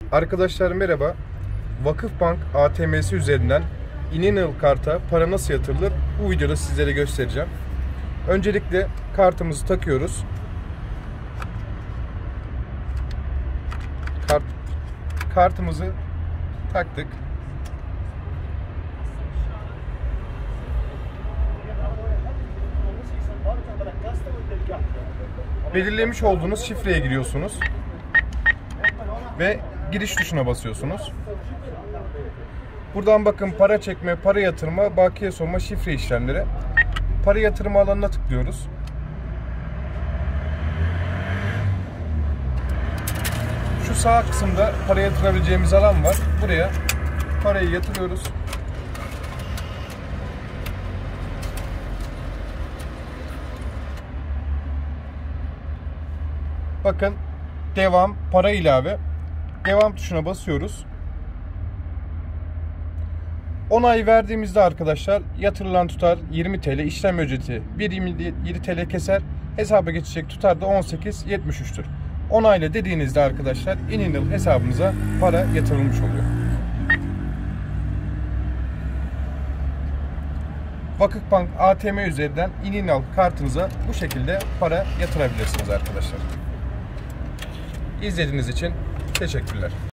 Arkadaşlar merhaba. Vakıfbank ATM'si üzerinden İnönü karta para nasıl yatırılır bu videoda sizlere göstereceğim. Öncelikle kartımızı takıyoruz. Kartımızı taktık. Belirlemiş olduğunuz şifreye giriyorsunuz ve giriş tuşuna basıyorsunuz. Buradan bakın para çekme, para yatırma, bakiye sonma, şifre işlemleri. Para yatırma alanına tıklıyoruz. Şu sağ kısımda para yatırabileceğimiz alan var. Buraya parayı yatırıyoruz. Bakın devam, para ilave. Devam tuşuna basıyoruz. Onay verdiğimizde arkadaşlar yatırılan tutar 20 TL, işlem ücreti 1,27 TL keser. Hesaba geçecek tutar da 18,73'tür. Onayla dediğinizde arkadaşlar İnönü hesabınıza para yatırılmış oluyor. Vakıfbank ATM üzerinden İnönü kartınıza bu şekilde para yatırabilirsiniz arkadaşlar. İzlediğiniz için teşekkürler.